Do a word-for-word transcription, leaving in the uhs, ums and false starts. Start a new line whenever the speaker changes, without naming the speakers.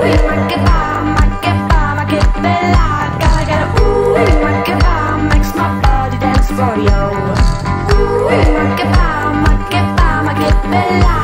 ma che fa, ma che fa, ma che bella. Gotta get a ooh, ma che fa, makes my body dance for you. Ooh, ma che fa, ma che fa, ma che bella.